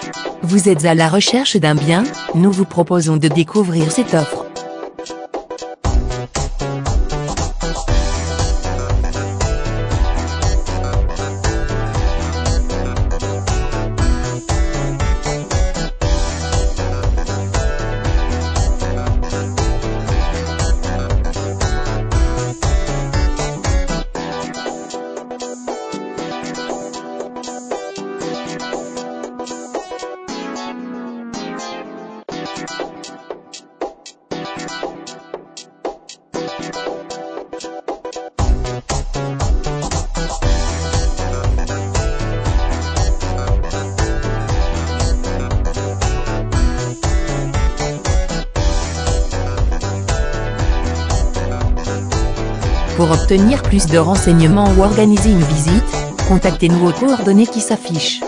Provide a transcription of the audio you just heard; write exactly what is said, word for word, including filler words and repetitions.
Vous êtes à la recherche d'un bien? Nous vous proposons de découvrir cette offre. Pour obtenir plus de renseignements ou organiser une visite, contactez-nous aux coordonnées qui s'affichent.